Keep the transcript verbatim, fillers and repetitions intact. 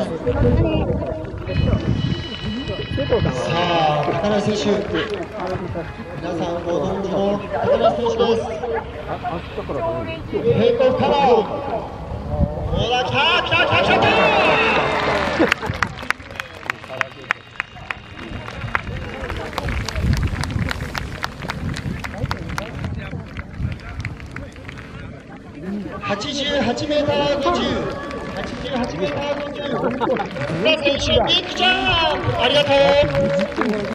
さあ、高梨選手、皆さんご存知の高梨選手です。平行から、ほら、来た、来た、来た、来た、来たはちじゅうはちメーターごじゅう、はちじゅうはちメーターごじゅう、浦選手、ビッグジャンプ、ありがとう。